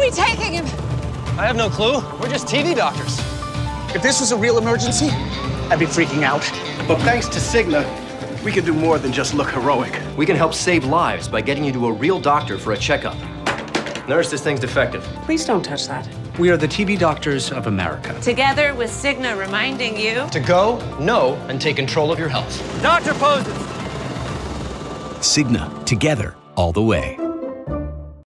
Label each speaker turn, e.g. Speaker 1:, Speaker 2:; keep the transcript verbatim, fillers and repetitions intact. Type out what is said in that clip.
Speaker 1: we taking him?
Speaker 2: I have no clue. We're just T V doctors.
Speaker 3: If this was a real emergency, I'd be freaking out.
Speaker 4: But thanks to Cigna, we can do more than just look heroic.
Speaker 5: We can help save lives by getting you to a real doctor for a checkup. Nurse, this thing's defective.
Speaker 6: Please don't touch that.
Speaker 3: We are the T V doctors of America.
Speaker 1: Together with Cigna reminding you
Speaker 2: To go, know, and take control of your health. Doctor poses.
Speaker 7: Cigna, together, all the way.